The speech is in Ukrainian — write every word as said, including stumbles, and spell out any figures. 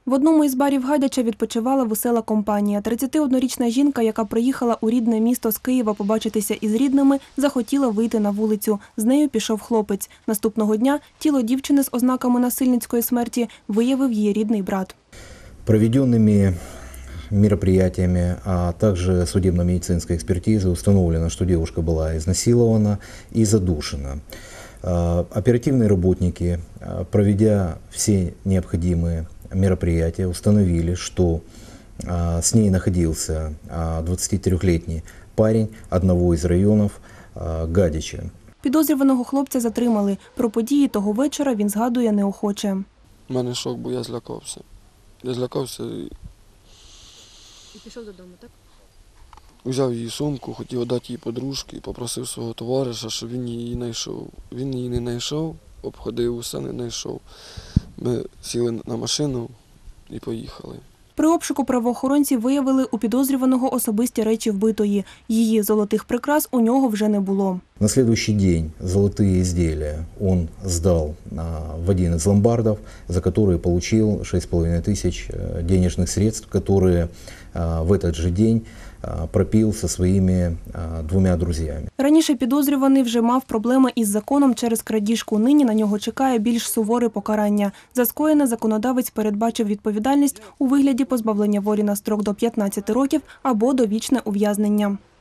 В одному із барів Гадяча відпочивала весела компанія. тридцятиоднорічна жінка, яка приїхала у рідне місто з Києва побачитися із рідними, захотіла вийти на вулицю. З нею пішов хлопець. Наступного дня тіло дівчини з ознаками насильницької смерті виявив її рідний брат. Проведенными мероприятиями, а также судебно-медицинской экспертизой установлено, что девушка была изнасилована и задушена. Оперативные работники, проведя все необходимые мероприятия, установили, что с ней находился двадцатитрёхлетний парень одного из районов Гадяча. Підозрюваного хлопця затримали. Про події того вечора він згадує неохоче. У мене шок, бо я злякався. Я злякався і... І пішов додому, так? Взяв її сумку, хотів віддати її подружці, попросив свого товариша, щоб він її знайшов. Він її не знайшов, обходив усе, не знайшов. Ми сіли на машину і поїхали. При обшуку правоохоронці виявили у підозрюваного особисті речі вбитої. Її золотих прикрас у нього вже не було. На следующий день золотые изделия он сдал в один из ломбардов, за которые получил шесть с половиной тысяч денежных средств, которые в этот же день пропил со своими двома друзями. Раніше підозрюваний вже мав проблеми із законом через крадіжку. Нині на нього чекає більш суворе покарання. За скоєне законодавець передбачив відповідальність у вигляді позбавлення волі на строк до п'ятнадцяти років або довічне ув'язнення.